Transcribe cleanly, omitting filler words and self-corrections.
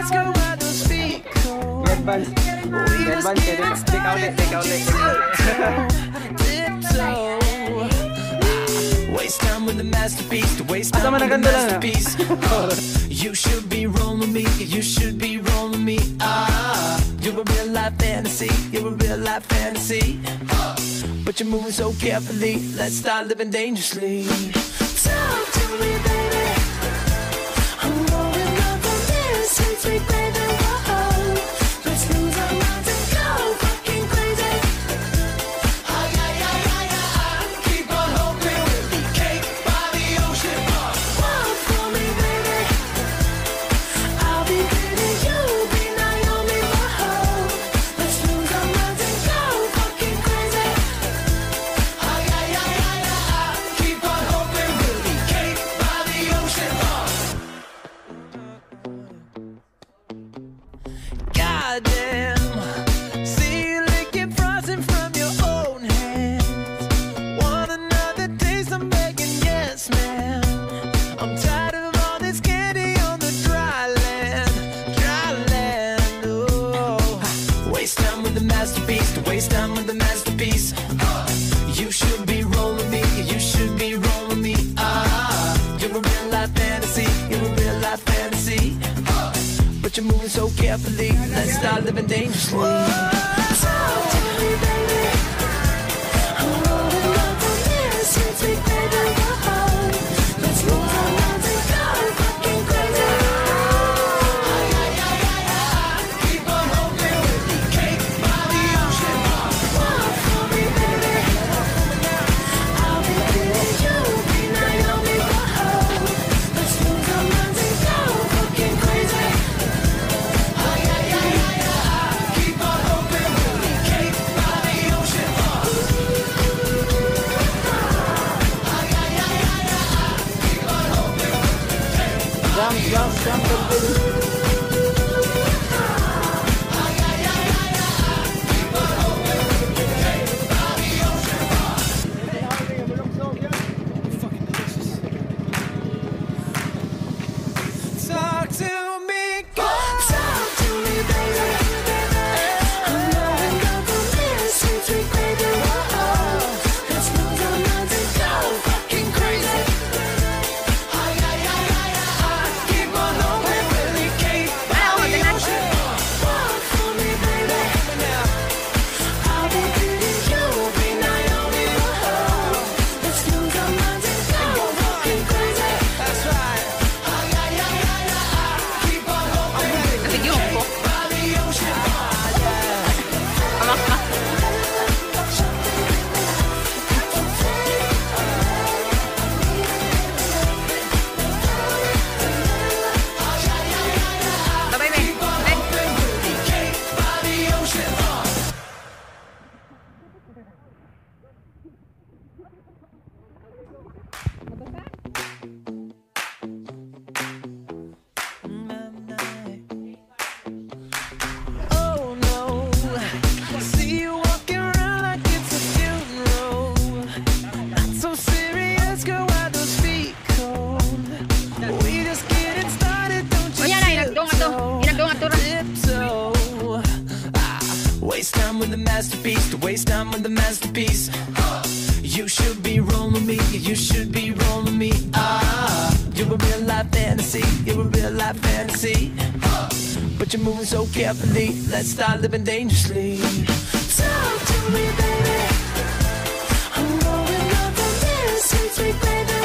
Advance. Advance. Take out. Waste time with the masterpiece. To waste time with the masterpiece. You should be rolling me. You should be rolling me. You're a real life fantasy. You're a real life fantasy. But you're moving so carefully. Let's start living dangerously. Talk to me, baby. I'm rolling up on this sweet, sweet baby. Whoa. Let's lose our minds and go fucking crazy. Keep on hoping we'll be cake by the ocean. Walk for me, baby. I'll be pretty, you'll be Naomi. Whoa. Let's lose our minds and go fucking crazy. Keep on hoping we'll be cake by the ocean. Goddamn, see you licking frosting from your own hands. Want another taste? I'm begging, yes, man. I'm tired of all this candy on the dry land, oh. Waste time with the masterpiece, to waste time with the masterpiece. You should be rolling me, you should be rolling me. You're a real life fantasy, you're a real life fantasy. But you're moving so carefully. Let's start living dangerously. Talk to me, baby. I'm rolling up on this sweet, sweet baby. Whoa. Let's lose our minds and go fucking crazy. Keep on hoping we'll be cake by the ocean. Walk for me, baby. I'll be pretty, you'll be Naomi. Whoa. Let's lose our minds and go fucking crazy. Keep on hoping we'll be cake by the ocean. Keep on hoping we'll be cake by the ocean. Talk to me, girl. Talk to me, baby. I'm rolling up on this sweet, sweet baby. Whoa. Let's lose our minds and go fucking crazy. Keep on hoping we'll be cake by the ocean. Walk for me, baby. I'll be pretty, you'll be Naomi. Whoa. Let's lose our minds and go fucking crazy. That's right. Keep on hoping we'll be cake by the ocean. Keep on hoping we'll be cake by the ocean. Oh no, see you walking around like it's a funeral. Not so serious, girl, why those feet cold? We just getting started, don't you tiptoe. Waste time with the masterpiece, to waste time with the masterpiece. You should be rolling me, you should be rolling me. You're a real life fantasy, you're a real life fantasy. But you're moving so carefully. Let's start living dangerously. Talk to me, baby. I'm rolling up on this sweet, sweet baby.